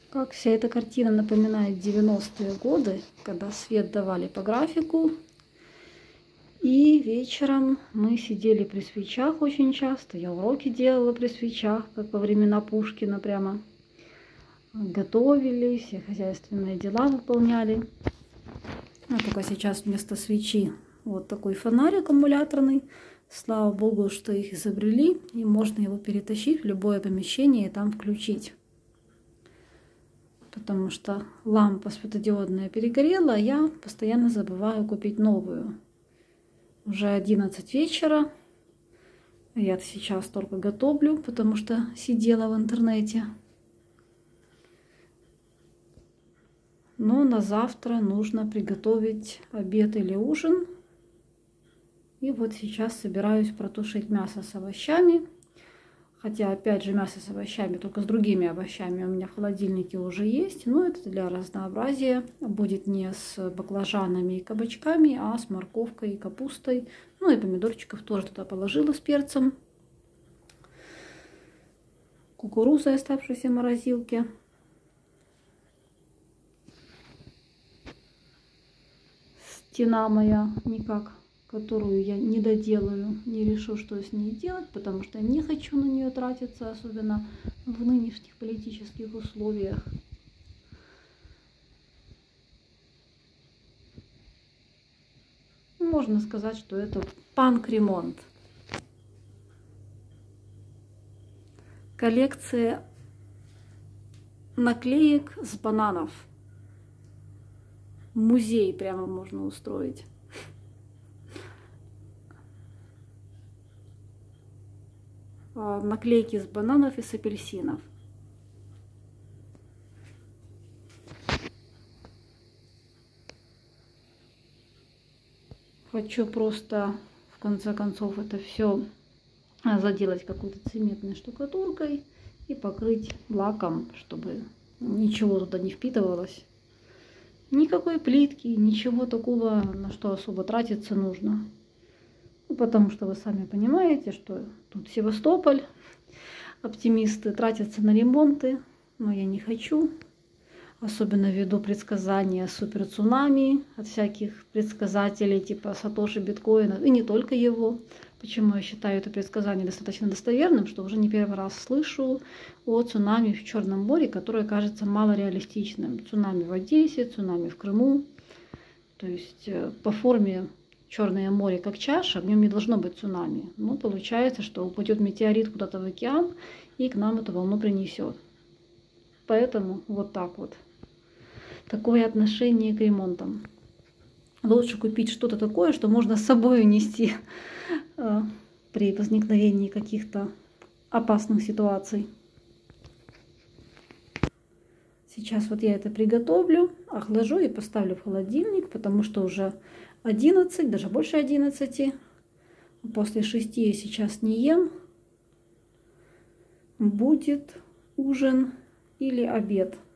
Как вся эта картина напоминает 90-е годы, когда свет давали по графику. И вечером мы сидели при свечах очень часто. Я уроки делала при свечах, как во времена Пушкина прямо. Готовили, все хозяйственные дела выполняли. А только сейчас вместо свечи вот такой фонарь аккумуляторный. Слава богу, что их изобрели. И можно его перетащить в любое помещение и там включить. Потому что лампа светодиодная перегорела, а я постоянно забываю купить новую. Уже 11 вечера. Я сейчас только готовлю, потому что сидела в интернете. Но на завтра нужно приготовить обед или ужин. И вот сейчас собираюсь протушить мясо с овощами. Хотя, опять же, мясо с овощами, только с другими овощами у меня в холодильнике уже есть. Но это для разнообразия. Будет не с баклажанами и кабачками, а с морковкой и капустой. Ну и помидорчиков тоже туда положила с перцем. Кукуруза, оставшаяся в морозилке. Стена моя никак, которую я не доделаю, не решу, что с ней делать, потому что я не хочу на нее тратиться, особенно в нынешних политических условиях. Можно сказать, что это панк-ремонт. Коллекция наклеек с бананов. Музей прямо можно устроить. Наклейки с бананов и с апельсинов. Хочу просто, в конце концов, это все заделать какой-то цементной штукатуркой и покрыть лаком, чтобы ничего туда не впитывалось. Никакой плитки, ничего такого, на что особо тратиться нужно. Ну, потому что вы сами понимаете, что тут Севастополь, оптимисты тратятся на ремонты, но я не хочу. Особенно ввиду предсказания суперцунами от всяких предсказателей типа Сатоши Биткоина, и не только его. Почему я считаю это предсказание достаточно достоверным, что уже не первый раз слышу о цунами в Черном море, которое кажется малореалистичным. Цунами в Одессе, цунами в Крыму. То есть по форме Черное море как чаша, в нем не должно быть цунами. Но получается, что упадет метеорит куда-то в океан и к нам эту волну принесет. Поэтому вот так вот. Такое отношение к ремонтам. Лучше купить что-то такое, что можно с собой унести при возникновении каких-то опасных ситуаций. Сейчас вот я это приготовлю, охлажу и поставлю в холодильник, потому что уже 11, даже больше 11. После 6 я сейчас не ем. Будет ужин или обед.